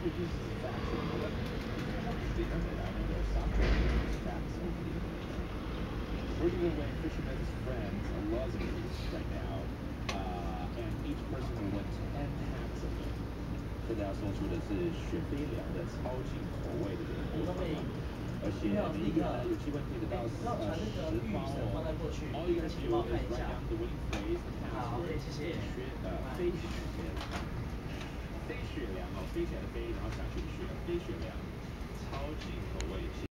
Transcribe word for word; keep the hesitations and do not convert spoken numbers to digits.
produces facts of what the internet. I know there are some that produce facts over the internet. We're giving away Fisherman's Friends lozenges right now, uh, and each person will win ten packs of them. 现在要送出的是雪飞凉的超级口味的这个薄荷糖，而且每一个人呢有机会可以得到呃十包哦。All you gotta do is write down the winning phrase, the password, 雪呃飞雪飞雪凉哦，飞起来的飞，然后下雪的雪，飞雪凉，超级口味。